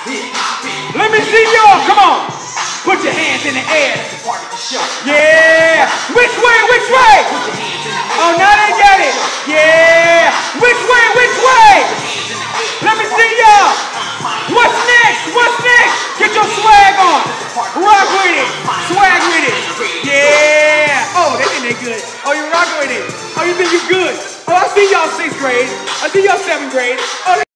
Let me see y'all. Come on. Put your hands in the air. Yeah. Which way? Which way? Oh, now they get it. Yeah. Which way? Which way? Let me see y'all. What's next? What's next? Get your swag on. Rock with it. Swag with it. Yeah. Oh, they think they good. Oh, you rock with it. Oh, you think you good. Oh, I see y'all 6th grade. I see y'all 7th grade. Oh,